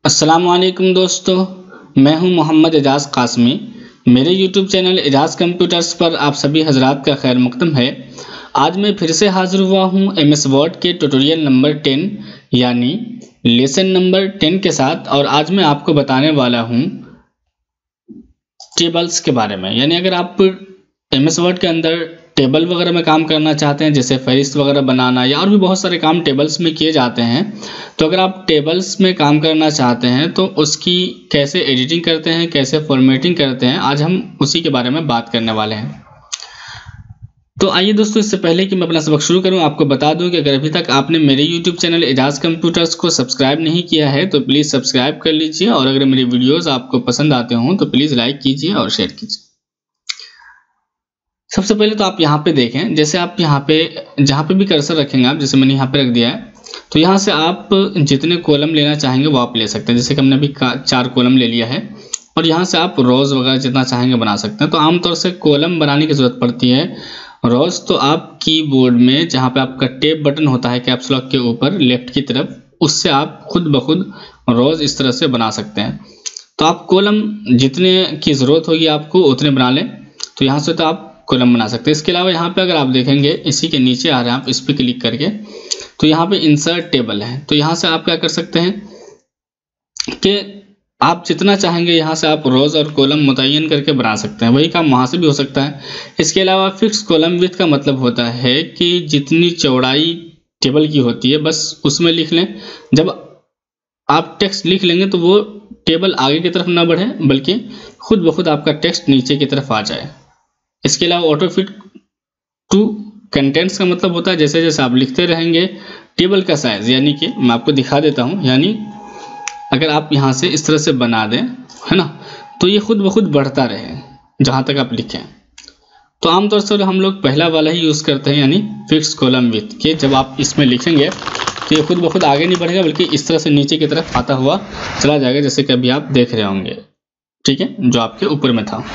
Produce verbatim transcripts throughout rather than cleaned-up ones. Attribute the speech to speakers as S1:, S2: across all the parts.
S1: अस्सलामुअलैकुम दोस्तों, मैं हूं मोहम्मद एजाज कासमी। मेरे यूट्यूब चैनल एजाज कंप्यूटर्स पर आप सभी हजरात का खैर मकदम है। आज मैं फिर से हाजिर हुआ हूं एमएस वर्ड के ट्यूटोरियल नंबर टेन यानी लेसन नंबर टेन के साथ। और आज मैं आपको बताने वाला हूं टेबल्स के बारे में। यानी अगर आप एमएस वर्ड के अंदर टेबल वगैरह में काम करना चाहते हैं, जैसे फहरिस्त वगैरह बनाना या और भी बहुत सारे काम टेबल्स में किए जाते हैं, तो अगर आप टेबल्स में काम करना चाहते हैं तो उसकी कैसे एडिटिंग करते हैं, कैसे फॉर्मेटिंग करते हैं, आज हम उसी के बारे में बात करने वाले हैं। तो आइए दोस्तों, इससे पहले कि मैं अपना सबक शुरू करूं, आपको बता दूं कि अगर अभी तक आपने मेरे यूट्यूब चैनल एजाज कंप्यूटर्स को सब्सक्राइब नहीं किया है तो प्लीज़ सब्सक्राइब कर लीजिए, और अगर मेरे वीडियोज़ आपको पसंद आते हों तो प्लीज़ लाइक कीजिए और शेयर कीजिए। सबसे पहले तो आप यहाँ पे देखें, जैसे आप यहाँ पे जहाँ पे भी कर्सर रखेंगे आप, जैसे मैंने यहाँ पे रख दिया है, तो यहाँ से आप जितने कॉलम लेना चाहेंगे वो आप ले सकते हैं। जैसे कि हमने अभी चार कॉलम ले लिया है, और यहाँ से आप रोज़ वगैरह जितना चाहेंगे बना सकते हैं। तो आमतौर से कॉलम बनाने की ज़रूरत पड़ती है। रोज़ तो आप कीबोर्ड में जहाँ पे आपका टेप बटन होता है कैप्स लॉक के ऊपर लेफ्ट की तरफ, उससे आप खुद ब खुद रोज़ इस तरह से बना सकते हैं। तो आप कॉलम जितने की ज़रूरत होगी आपको उतने बना लें, तो यहाँ से तो आप कॉलम बना सकते हैं। इसके अलावा यहाँ पे अगर आप देखेंगे, इसी के नीचे आ रहे हैं आप, इस पर क्लिक करके तो यहाँ पे इंसर्ट टेबल है। तो यहाँ से आप क्या कर सकते हैं कि आप जितना चाहेंगे यहाँ से आप रोज़ और कॉलम मुतय्यन करके बना सकते हैं। वही काम वहाँ से भी हो सकता है। इसके अलावा फिक्स कॉलम विड्थ का मतलब होता है कि जितनी चौड़ाई टेबल की होती है बस उसमें लिख लें। जब आप टेक्स्ट लिख लेंगे तो वो टेबल आगे की तरफ ना बढ़े, बल्कि खुद ब खुद आपका टेक्स्ट नीचे की तरफ आ जाए। इसके अलावा ऑटो फिट टू कंटेंट्स का मतलब होता है जैसे जैसे आप लिखते रहेंगे टेबल का साइज़, यानी कि मैं आपको दिखा देता हूँ, यानी अगर आप यहाँ से इस तरह से बना दें, है ना, तो ये खुद ब खुद बढ़ता रहे जहाँ तक आप लिखें। तो आमतौर से हम लोग पहला वाला ही यूज़ करते हैं, यानी फिक्स कॉलम विड्थ के। जब आप इसमें लिखेंगे तो ये खुद ब खुद आगे नहीं बढ़ेगा, बल्कि इस तरह से नीचे की तरफ आता हुआ चला जाएगा, जैसे कि अभी आप देख रहे होंगे, ठीक है, जो आपके ऊपर में था।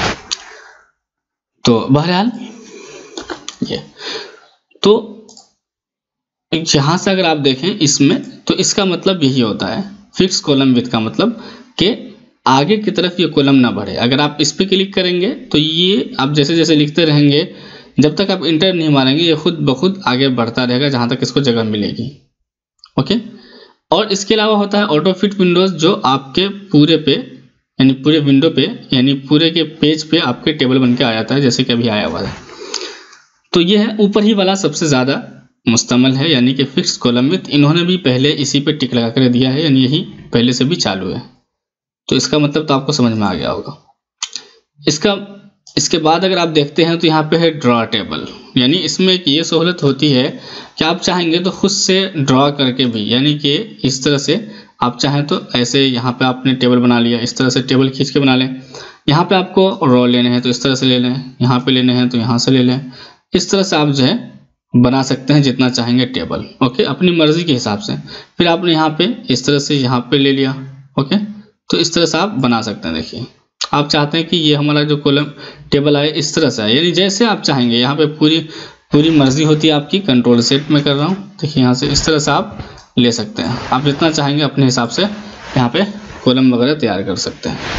S1: तो बहरहाल ये तो यहाँ से अगर आप देखें इसमें, तो इसका मतलब यही होता है फिक्स कॉलम विड्थ का मतलब कि आगे की तरफ ये कॉलम ना बढ़े। अगर आप इस पर क्लिक करेंगे तो ये आप जैसे जैसे लिखते रहेंगे, जब तक आप इंटर नहीं मारेंगे ये खुद ब खुद आगे बढ़ता रहेगा जहाँ तक इसको जगह मिलेगी। ओके। और इसके अलावा होता है ऑटो फिट विंडोज़, जो आपके पूरे पे यानी पूरे विंडो पे यानी पूरे के पेज पे आपके टेबल बन के आ जाता है, जैसे कि अभी आया हुआ है। तो ये है ऊपर ही वाला सबसे ज़्यादा मुस्तमल है, यानी कि फिक्स कॉलम विड्थ। इन्होंने भी पहले इसी पे टिक लगा कर दिया है, यानी यही पहले से भी चालू है। तो इसका मतलब तो आपको समझ में आ गया होगा। इसका इसके बाद अगर आप देखते हैं तो यहाँ पे है ड्रॉ टेबल, यानी इसमें एक ये सहूलत होती है कि आप चाहेंगे तो खुद से ड्रॉ करके भी, यानी कि इस तरह से आप चाहें तो ऐसे यहाँ पे आपने टेबल बना लिया, इस तरह से टेबल खींच के बना लें। यहाँ पे आपको रो लेने हैं तो इस तरह से ले लें, यहाँ पे लेने हैं तो यहाँ से ले लें। इस तरह से आप जो है बना सकते हैं जितना चाहेंगे टेबल। ओके, अपनी मर्जी के हिसाब से। फिर आपने यहाँ पे इस तरह से यहाँ पे ले लिया। ओके, तो इस तरह से आप बना सकते हैं। देखिए, आप चाहते हैं कि ये हमारा जो कॉलम टेबल आए इस तरह से आए, यानी जैसे आप चाहेंगे। यहाँ पे पूरी पूरी मर्जी होती है आपकी। कंट्रोल सेट में कर रहा हूँ, देखिए यहाँ से इस तरह से आप ले सकते हैं। आप जितना चाहेंगे अपने हिसाब से यहाँ पे कॉलम वगैरह तैयार कर सकते हैं।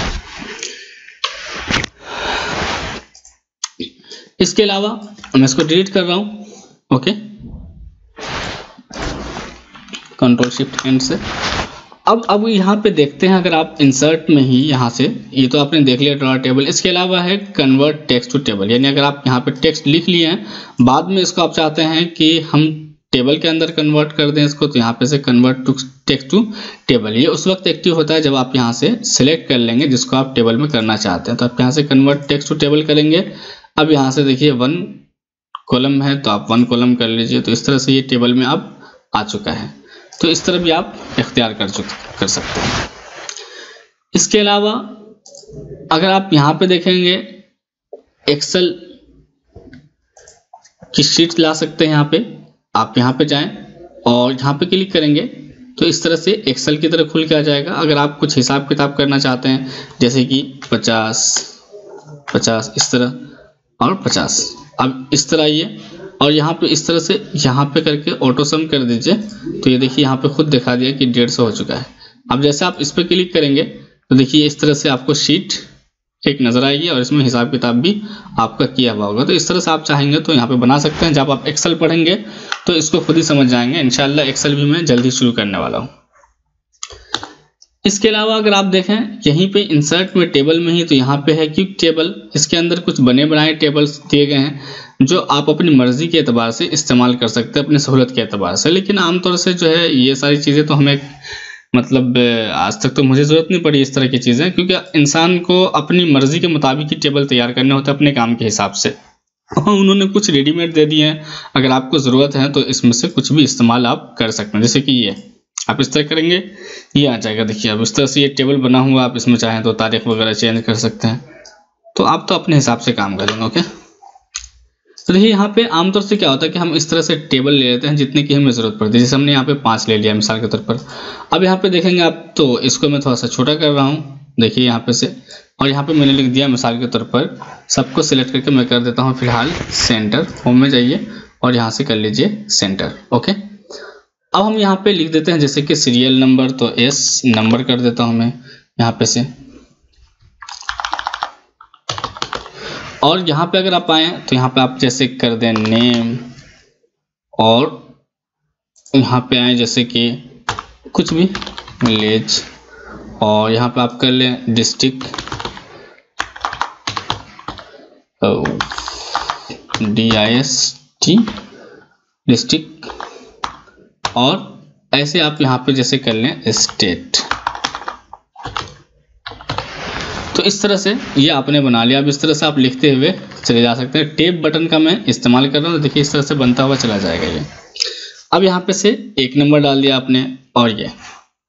S1: इसके अलावा मैं इसको डिलीट कर रहा हूँ। ओके, कंट्रोल शिफ्ट एंड से। अब अब यहाँ पे देखते हैं, अगर आप इंसर्ट में ही यहाँ से, ये तो आपने देख लिया ड्रॉ टेबल। इसके अलावा है कन्वर्ट टेक्स्ट टू टेबल, यानी अगर आप यहाँ पे टेक्स्ट लिख लिए हैं, बाद में इसको आप चाहते हैं कि हम टेबल के अंदर कन्वर्ट कर दें इसको, तो यहाँ पे से convert to text to table. ये उस वक्त एक्टिव होता है जब आप यहाँ से सिलेक्ट कर लेंगे जिसको आप टेबल में करना चाहते हैं। तो आप यहाँ से कन्वर्ट टेक्स्ट टू टेबल करेंगे। अब यहाँ से देखिए वन कॉलम है तो आप वन कॉलम कर लीजिए, तो इस तरह से ये टेबल में अब आ चुका है। तो इस तरह भी आप इख्तियार कर कर सकते हैं। इसके अलावा अगर आप यहाँ पे देखेंगे, एक्सेल की शीट ला सकते हैं। यहाँ पे आप यहाँ पे जाएं और यहाँ पे क्लिक करेंगे तो इस तरह से एक्सेल की तरह खुल के आ जाएगा। अगर आप कुछ हिसाब किताब करना चाहते हैं, जैसे कि पचास पचास इस तरह और पचास, अब इस तरह ये, और यहाँ पे इस तरह से यहाँ पे करके ऑटो सम कर दीजिए, तो ये देखिए यहाँ पे खुद दिखा दिया कि डेढ़ सौ हो चुका है। अब जैसे आप इस पर क्लिक करेंगे तो देखिए इस तरह से आपको शीट एक नज़र आएगी और इसमें हिसाब किताब भी आपका किया हुआ होगा। तो इस तरह से आप चाहेंगे तो यहाँ पे बना सकते हैं। जब आप एक्सेल पढ़ेंगे तो इसको खुद ही समझ जाएंगे। इंशाल्लाह एक्सेल भी मैं जल्दी शुरू करने वाला हूँ। इसके अलावा अगर आप देखें यहीं पे इंसर्ट में टेबल में ही, तो यहाँ पे है क्विक टेबल। इसके अंदर कुछ बने बनाए टेबल्स दिए गए हैं जो आप अपनी मर्जी के एतबार से इस्तेमाल कर सकते हैं, अपनी सहूलत के एतबार से। लेकिन आमतौर से जो है ये सारी चीज़ें तो हमें मतलब आज तक तो मुझे ज़रूरत नहीं पड़ी इस तरह की चीज़ें, क्योंकि इंसान को अपनी मर्जी के मुताबिक ही टेबल तैयार करने होते हैं अपने काम के हिसाब से। उन्होंने कुछ रेडीमेड दे दिए हैं, अगर आपको ज़रूरत है तो इसमें से कुछ भी इस्तेमाल आप कर सकते हैं। जैसे कि ये आप इस तरह करेंगे ये आ जाएगा। देखिए अब इस तरह से ये टेबल बना हुआ, आप इसमें चाहें तो तारीख वगैरह चेंज कर सकते हैं। तो आप तो अपने हिसाब से काम करेंगे। ओके, तो देखिए यहाँ पे आमतौर से क्या होता है कि हम इस तरह से टेबल ले लेते हैं जितने की हमें ज़रूरत पड़ती है। जैसे हमने यहाँ पे पाँच ले लिया मिसाल के तौर पर। अब यहाँ पे देखेंगे आप तो इसको मैं थोड़ा सा छोटा कर रहा हूँ, देखिए यहाँ पे से, और यहाँ पे मैंने लिख दिया मिसाल के तौर पर सबको सिलेक्ट करके मैं कर देता हूँ फिलहाल सेंटर। होम में जाइए और यहाँ से कर लीजिए सेंटर। ओके, अब हम यहाँ पे लिख देते हैं जैसे कि सीरियल नंबर, तो एस नंबर कर देता हूँ मैं यहाँ पे से। और यहाँ पे अगर आप आए तो यहाँ पे आप जैसे कर दें नेम, और यहाँ पे आए जैसे कि कुछ भी विलेज, और यहाँ पे आप कर लें district, D I S T district, और ऐसे आप यहाँ पे जैसे कर लें स्टेट। तो इस तरह से ये आपने बना लिया। अब इस तरह से आप लिखते हुए चले जा सकते हैं। टेब बटन का मैं इस्तेमाल कर रहा हूँ, तो देखिए इस तरह से बनता हुआ चला जाएगा ये। अब यहाँ पे से एक नंबर डाल दिया आपने, और ये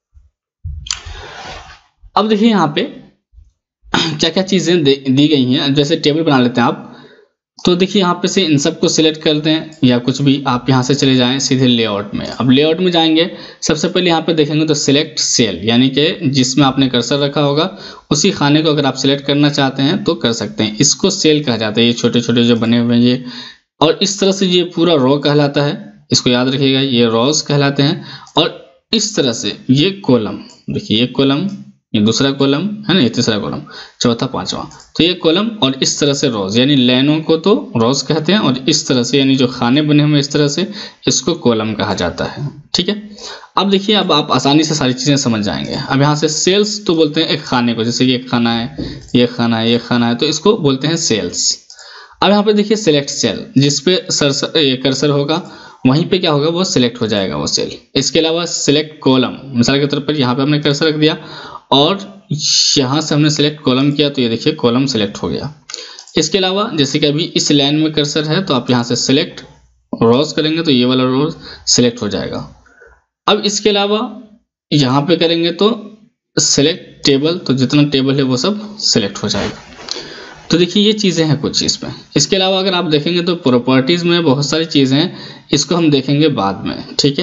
S1: अब देखिए यहाँ पे क्या क्या चीज़ें दी गई हैं। जैसे टेबल बना लेते हैं आप, तो देखिए यहाँ पे से इन सब को सिलेक्ट कर दें या कुछ भी, आप यहाँ से चले जाएं सीधे लेआउट में। अब लेआउट में जाएंगे, सबसे पहले यहाँ पे देखेंगे तो सिलेक्ट सेल, यानी कि जिसमें आपने कर्सर रखा होगा उसी खाने को अगर आप सिलेक्ट करना चाहते हैं तो कर सकते हैं। इसको सेल कहा जाता है, ये छोटे छोटे जो बने हुए हैं ये। और इस तरह से ये पूरा रो कहलाता है, इसको याद रखिएगा, ये रोज कहलाते हैं। और इस तरह से ये कॉलम, देखिए ये कॉलम, ये दूसरा कॉलम है ना, ये तीसरा कॉलम, चौथा पांचवा, तो ये कॉलम। और इस तरह से रोज, यानी लाइनों को तो रोज कहते हैं, और इस तरह से यानी जो खाने बने हुए इस तरह से, इसको कॉलम कहा जाता है। ठीक है, अब देखिए अब आप आसानी से सारी चीज़ें समझ जाएंगे। अब यहाँ से सेल्स तो बोलते हैं एक खाने को, जैसे ये खाना है, ये खाना है, ये खाना है, तो इसको बोलते हैं सेल्स। अब यहाँ पे देखिए सिलेक्ट सेल, जिसपे सर ये कर्सर होगा वहीं पे क्या होगा, वो सिलेक्ट हो जाएगा वो सेल। इसके अलावा सिलेक्ट कॉलम, मिसाल के तौर पर यहाँ पे हमने कर्सर रख दिया और यहाँ से हमने सेलेक्ट कॉलम किया, तो ये देखिए कॉलम सेलेक्ट हो गया। इसके अलावा जैसे कि अभी इस लाइन में कर्सर है, तो आप यहाँ से सिलेक्ट रोज करेंगे तो ये वाला रोज सिलेक्ट हो जाएगा। अब इसके अलावा यहाँ पे करेंगे तो सिलेक्ट टेबल, तो जितना टेबल है वो सब सिलेक्ट हो जाएगा। तो देखिए ये चीज़ें हैं कुछ इसमें। इसके अलावा अगर आप देखेंगे तो प्रॉपर्टीज़ में बहुत सारी चीज़ें हैं, इसको हम देखेंगे बाद में। ठीक है,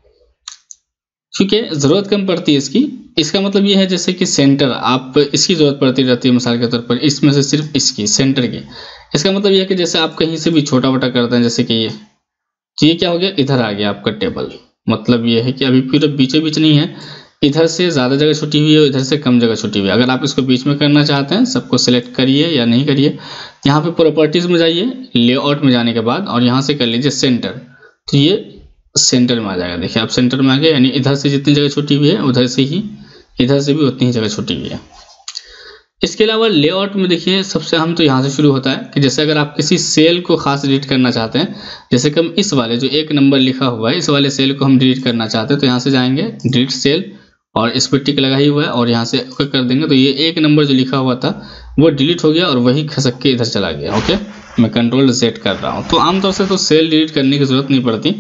S1: क्योंकि ज़रूरत कम पड़ती है इसकी। इसका मतलब ये है जैसे कि सेंटर, आप इसकी ज़रूरत पड़ती रहती है मिसाल के तौर पर, इसमें से सिर्फ इसकी सेंटर की। इसका मतलब ये है कि जैसे आप कहीं से भी छोटा बटा करते हैं, जैसे कि ये, तो ये क्या हो गया, इधर आ गया आपका टेबल। मतलब ये है कि अभी पूरा बीचों बीच नहीं है, इधर से ज़्यादा जगह छुटी हुई है, इधर से कम जगह छुटी हुई है। अगर आप इसको बीच में करना चाहते हैं, सबको सिलेक्ट करिए या नहीं करिए, यहाँ पे प्रॉपर्टीज़ में जाइए, लेआउट में जाने के बाद और यहाँ से कर लीजिए सेंटर, तो ये सेंटर में आ जाएगा। देखिए आप सेंटर में आ गए, यानी इधर से जितनी जगह छुटी हुई है उधर से ही, इधर से भी उतनी ही जगह छुटी हुई है। इसके अलावा लेआउट में देखिए सबसे अहम तो यहाँ से शुरू होता है कि जैसे अगर आप किसी सेल को खास डिलीट करना चाहते हैं, जैसे कि हम इस वाले जो एक नंबर लिखा हुआ है, इस वाले सेल को हम डिलीट करना चाहते हैं, तो यहाँ से जाएंगे डिलीट सेल और इस पर टिक लगा ही हुआ है और यहाँ से कर देंगे, तो ये एक नंबर जो लिखा हुआ था वो डिलीट हो गया और वही खसक के इधर चला गया। ओके, मैं कंट्रोल सेट कर रहा हूँ। तो आमतौर से तो सेल डिलीट करने की जरूरत नहीं पड़ती।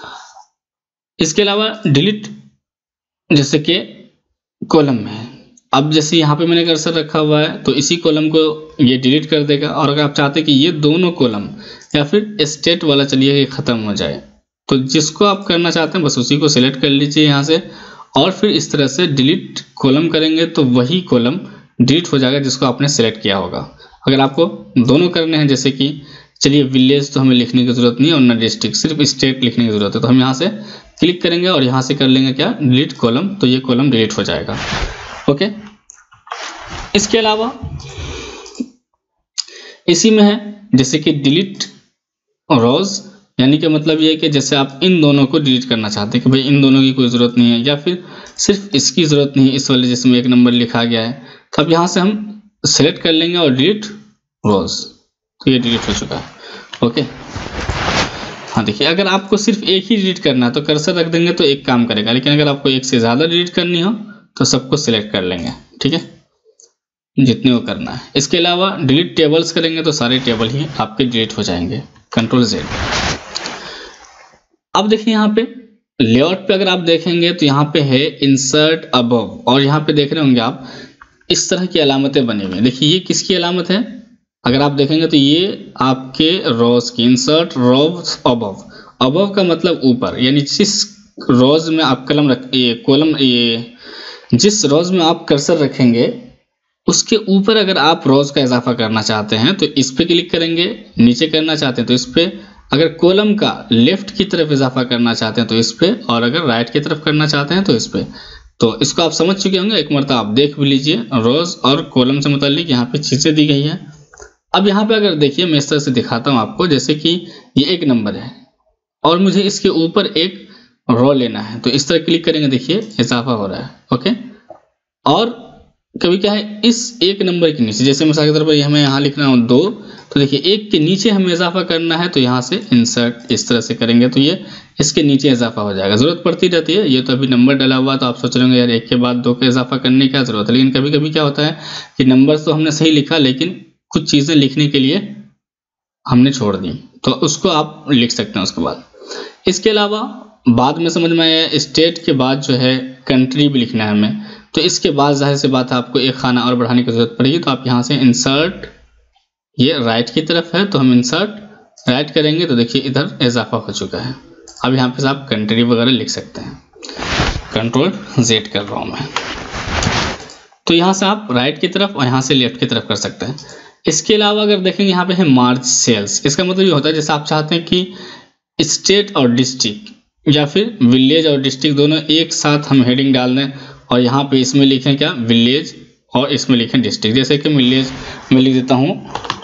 S1: इसके अलावा डिलीट जैसे कि कॉलम में, अब जैसे यहाँ पे मैंने कर्सर रखा हुआ है तो इसी कॉलम को ये डिलीट कर देगा। और अगर आप चाहते हैं कि ये दोनों कॉलम या फिर स्टेट वाला चलिए ये ख़त्म हो जाए, तो जिसको आप करना चाहते हैं बस उसी को सिलेक्ट कर लीजिए यहाँ से, और फिर इस तरह से डिलीट कॉलम करेंगे तो वही कॉलम डिलीट हो जाएगा जिसको आपने सेलेक्ट किया होगा। अगर आपको दोनों करने हैं, जैसे कि चलिए विलेज तो हमें लिखने की ज़रूरत नहीं है और ना डिस्ट्रिक्ट, सिर्फ स्टेट लिखने की ज़रूरत है, तो हम यहाँ से क्लिक करेंगे और यहाँ से कर लेंगे क्या, डिलीट कॉलम, तो ये कॉलम डिलीट हो जाएगा। ओके, इसके अलावा इसी में है जैसे कि डिलीट रोज, यानी कि मतलब ये है कि जैसे आप इन दोनों को डिलीट करना चाहते हैं कि भाई इन दोनों की कोई ज़रूरत नहीं है, या फिर सिर्फ इसकी ज़रूरत नहीं है, इस वाले जिसमें एक नंबर लिखा गया है, तो अब यहाँ से हम सेलेक्ट कर लेंगे और डिलीट रोज, तो ये डिलीट हो चुका है। ओके, हाँ देखिए, अगर आपको सिर्फ एक ही डिलीट करना है तो कर्सर रख देंगे तो एक काम करेगा, लेकिन अगर आपको एक से ज़्यादा डिलीट करनी हो तो सबको सिलेक्ट कर लेंगे, ठीक है, जितने को करना है। इसके अलावा डिलीट टेबल्स करेंगे तो सारे टेबल ही आपके डिलीट हो जाएंगे, कंट्रोल जेड। अब देखिए यहाँ पे लेआउट पे अगर आप देखेंगे तो यहाँ पे है इंसर्ट अबव, और यहाँ पे देख रहे होंगे आप इस तरह की अलामतें बनी हुई हैं। देखिए ये किसकी अलामत है, अगर आप देखेंगे तो ये आपके रोज की, इंसर्ट रोज अबव। अबव का मतलब ऊपर, यानी जिस रोज में आप कलम रख ये कॉलम ये जिस रोज में आप कर्सर रखेंगे उसके ऊपर अगर आप रोज का इजाफा करना चाहते हैं तो इस पे क्लिक करेंगे, नीचे करना चाहते हैं तो इस पे, अगर कॉलम का लेफ्ट की तरफ इजाफा करना चाहते हैं तो इस पे, और अगर राइट की तरफ करना चाहते हैं तो इस पे। तो इसको आप समझ चुके होंगे, एक मरतबा आप देख भी लीजिए, रोज और कॉलम से मुताल्लिक यहाँ पे चीज़ें दी गई है। अब यहाँ पे अगर देखिए मैं इस तरह से दिखाता हूँ आपको, जैसे कि ये एक नंबर है और मुझे इसके ऊपर एक रो लेना है, तो इस तरह क्लिक करेंगे, देखिए इजाफा हो रहा है। ओके, और कभी क्या है इस एक नंबर के नीचे, जैसे मिसाल के तौर पर हमें यहाँ लिखना हो दो, तो देखिए एक के नीचे हमें इजाफा करना है, तो यहाँ से इंसर्ट इस तरह से करेंगे तो ये इसके नीचे इजाफा हो जाएगा। ज़रूरत पड़ती रहती है, ये तो अभी नंबर डाला हुआ तो आप सोच रहे होंगे यार एक के बाद दो का इजाफा करने की क्या ज़रूरत है, लेकिन कभी कभी क्या होता है कि नंबर तो हमने सही लिखा लेकिन कुछ चीज़ें लिखने के लिए हमने छोड़ दी, तो उसको आप लिख सकते हैं उसके बाद। इसके अलावा बाद में समझ में आया स्टेट के बाद जो है कंट्री भी लिखना है हमें, तो इसके बाद जाहिर सी बात है आपको एक खाना और बढ़ाने की जरूरत पड़ेगी, तो आप यहाँ से इंसर्ट, ये राइट की तरफ है तो हम इंसर्ट राइट करेंगे तो देखिए इधर इजाफा हो चुका है। अब यहाँ पे आप कंट्री वगैरह लिख सकते हैं, कंट्रोल जेड कर रहा हूँ मैं, तो यहाँ से आप राइट की तरफ और यहाँ से लेफ्ट की तरफ कर सकते हैं। इसके अलावा अगर देखेंगे यहाँ पे है मार्च सेल्स, इसका मतलब ये होता है जैसे आप चाहते हैं कि स्टेट और डिस्ट्रिक्ट या फिर विलेज और डिस्ट्रिक्ट दोनों एक साथ हम हेडिंग डाल दें, और यहाँ पे इसमें लिखें क्या, विलेज, और इसमें लिखें डिस्ट्रिक्ट। जैसे कि विलेज में लिख देता हूँ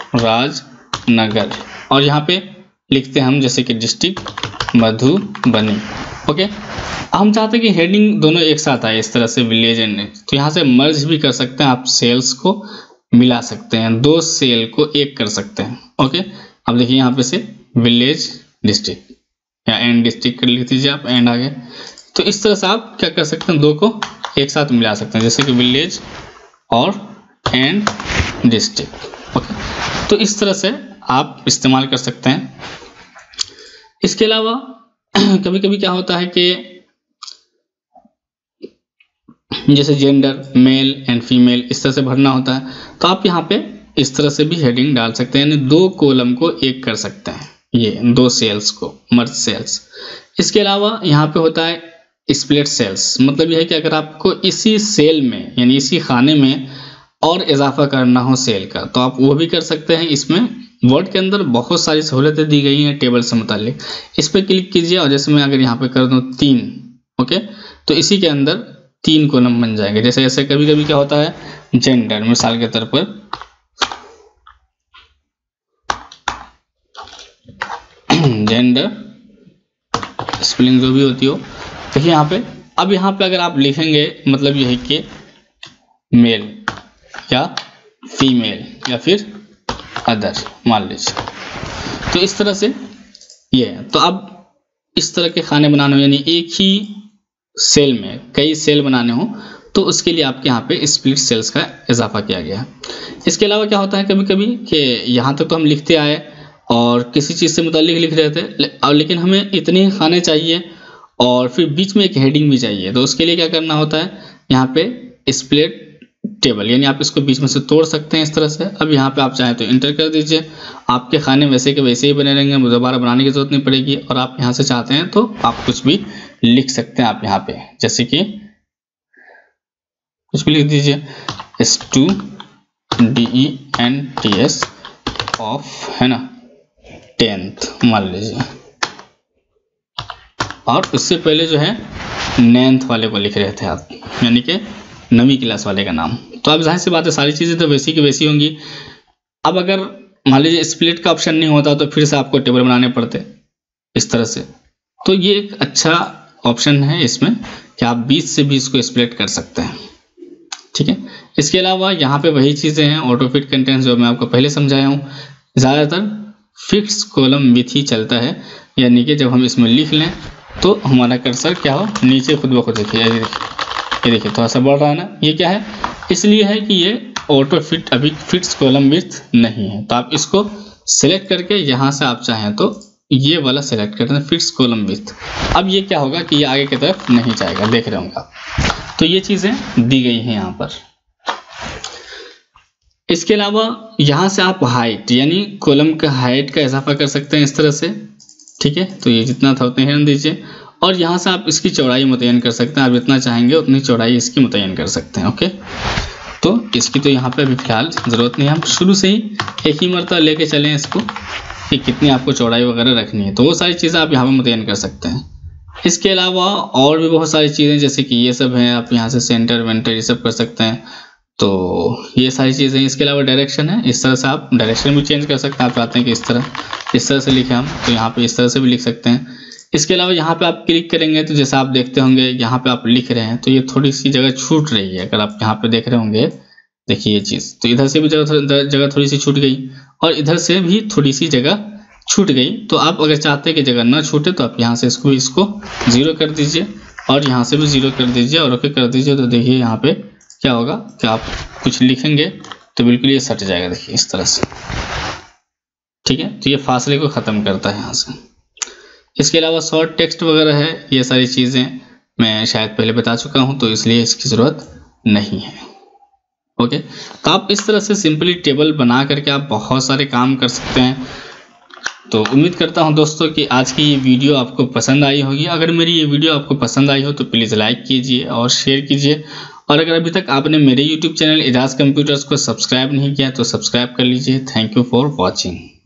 S1: राजनगर, और यहाँ पे लिखते हैं हम जैसे कि डिस्ट्रिक्ट मधुबनी। ओके, हम चाहते हैं कि हेडिंग दोनों एक साथ आए इस तरह से, विलेज एंड, तो यहाँ से मर्ज भी कर सकते हैं आप, सेल्स को मिला सकते हैं, दो सेल को एक कर सकते हैं। ओके, अब देखिए यहाँ पे से विलेज डिस्ट्रिक्ट या एंड डिस्ट्रिक्ट कर लिख दीजिए आप, एंड आगे, तो इस तरह से आप क्या कर सकते हैं, दो को एक साथ मिला सकते हैं, जैसे कि विलेज और एंड डिस्ट्रिक्ट। ओके, तो इस तरह से आप इस्तेमाल कर सकते हैं। इसके अलावा कभी कभी क्या होता है कि जैसे जेंडर मेल एंड फीमेल इस तरह से भरना होता है, तो आप यहाँ पे इस तरह से भी हेडिंग डाल सकते हैं, यानी दो कॉलम को एक कर सकते हैं, ये दो सेल्स को मर्ज सेल्स। इसके अलावा यहाँ पे होता है स्प्लिट सेल्स, मतलब यह है कि अगर आपको इसी सेल में यानी इसी खाने में और इजाफा करना हो सेल का, तो आप वो भी कर सकते हैं। इसमें वर्ड के अंदर बहुत सारी सहूलतें दी गई हैं टेबल से मुताल्लिक, इस पर क्लिक कीजिए और जैसे मैं अगर यहाँ पे कर दूँ तीन, ओके, तो इसी के अंदर तीन कॉलम बन जाएंगे। जैसे ऐसे कभी कभी क्या होता है जेंडर, मिसाल के तौर पर जेंडर स्पेलिंग जो भी होती हो, देखिए यहाँ पे, अब यहाँ पे अगर आप लिखेंगे मतलब यह है कि मेल या फीमेल या फिर अदर मान लीजिए, तो इस तरह से ये है। तो अब इस तरह के खाने बनाने हो, यानी एक ही सेल में कई सेल बनाने हो, तो उसके लिए आपके यहाँ पे स्प्लिट सेल्स का इजाफा किया गया है। इसके अलावा क्या होता है कभी कभी कि यहाँ तक तो हम लिखते आए और किसी चीज़ से मुताल्लिक लिख रहे थे, और लेकिन हमें इतने ही खाने चाहिए और फिर बीच में एक हेडिंग भी चाहिए, तो उसके लिए क्या करना होता है, यहाँ पे स्प्लिट टेबल, यानी आप इसको बीच में से तोड़ सकते हैं इस तरह से। अब यहाँ पे आप चाहें तो इंटर कर दीजिए, आपके खाने वैसे के वैसे ही बने रहेंगे, दोबारा बनाने की जरूरत नहीं पड़ेगी। और आप यहाँ से चाहते हैं तो आप कुछ भी लिख सकते हैं आप यहाँ पे, जैसे कि कुछ भी लिख दीजिए, S T U D E N T S of, है ना, टेंथ मान लीजिए, और उससे पहले जो है नाइन्थ वाले को लिख रहे थे आप, यानी कि नवीं क्लास वाले का नाम। तो अब जाहिर सी बात है सारी चीज़ें तो वैसी की वैसी होंगी। अब अगर मान लीजिए स्प्लिट का ऑप्शन नहीं होता तो फिर से आपको टेबल बनाने पड़ते इस तरह से। तो ये एक अच्छा ऑप्शन है इसमें कि आप बीस से बीस को स्प्लिट कर सकते हैं, ठीक है। इसके अलावा यहाँ पे वही चीज़ें हैं ऑटो फिट कंटेंट्स जो मैं आपको पहले समझाया हूँ। ज़्यादातर फिक्स कॉलम विथ ही चलता है, यानी कि जब हम इसमें लिख लें तो हमारा कर्सर क्या हो नीचे खुद ब खुद देखिए, ये देखिए ये देखिए थोड़ा सा बढ़ रहा है ना, ये क्या है, इसलिए है कि ये ऑटो फिट अभी फिक्स कॉलम विथ नहीं है। तो आप इसको सिलेक्ट करके यहाँ से आप चाहें तो ये वाला सिलेक्ट करते हैं फिक्स कॉलम विथ। अब ये क्या होगा कि ये आगे की तरफ नहीं जाएगा, देख रहे होंगे आप। तो ये चीज़ें दी गई हैं यहाँ पर। इसके अलावा यहाँ से आप हाइट यानी कॉलम का हाइट का इजाफा कर सकते हैं इस तरह से, ठीक है। तो ये जितना था उतना ही दीजिए और यहाँ से आप इसकी चौड़ाई मुतय्यन कर सकते हैं। आप जितना चाहेंगे उतनी चौड़ाई इसकी मुतय्यन कर सकते हैं, ओके। तो इसकी तो यहाँ पे अभी फ़िलहाल ज़रूरत नहीं है, हम शुरू से ही एक ही मरतबा लेके चलें इसको कि कितनी आपको चौड़ाई वगैरह रखनी है। तो वो सारी चीज़ें आप यहाँ पर मुतय्यन कर सकते हैं। इसके अलावा और भी बहुत सारी चीज़ें जैसे कि ये सब हैं, आप यहाँ से सेंटर वेंटर ये सब कर सकते हैं। तो ये सारी चीज़ें, इसके अलावा डायरेक्शन है, इस तरह से आप डायरेक्शन भी चेंज कर सकते हैं। आप चाहते हैं कि इस तरह इस तरह से लिखें हम, तो यहाँ पे इस तरह से भी लिख सकते हैं। इसके अलावा यहाँ पे आप क्लिक करेंगे तो जैसा आप देखते होंगे यहाँ पे आप लिख रहे हैं तो ये थोड़ी सी जगह छूट रही है। अगर आप यहाँ पे देख रहे होंगे, देखिए ये चीज़, तो इधर से भी जगह जगह थोड़ी सी छूट गई और इधर से भी थोड़ी सी जगह छूट गई। तो आप अगर चाहते हैं कि जगह ना छूटे तो आप यहाँ से इसको इसको ज़ीरो कर दीजिए और यहाँ से भी ज़ीरो कर दीजिए और ओके कर दीजिए। तो देखिए यहाँ पे क्या होगा कि आप कुछ लिखेंगे तो बिल्कुल ये सट जाएगा, देखिए इस तरह से, ठीक है। तो ये फासले को ख़त्म करता है यहाँ से। इसके अलावा शॉर्ट टेक्स्ट वगैरह है, ये सारी चीज़ें मैं शायद पहले बता चुका हूँ तो इसलिए इसकी ज़रूरत नहीं है, ओके। तो आप इस तरह से सिंपली टेबल बना करके आप बहुत सारे काम कर सकते हैं। तो उम्मीद करता हूं दोस्तों कि आज की ये वीडियो आपको पसंद आई होगी। अगर मेरी ये वीडियो आपको पसंद आई हो तो प्लीज़ लाइक कीजिए और शेयर कीजिए। और अगर अभी तक आपने मेरे यूट्यूब चैनल एजाज कंप्यूटर्स को सब्सक्राइब नहीं किया तो सब्सक्राइब कर लीजिए। Thank you for watching.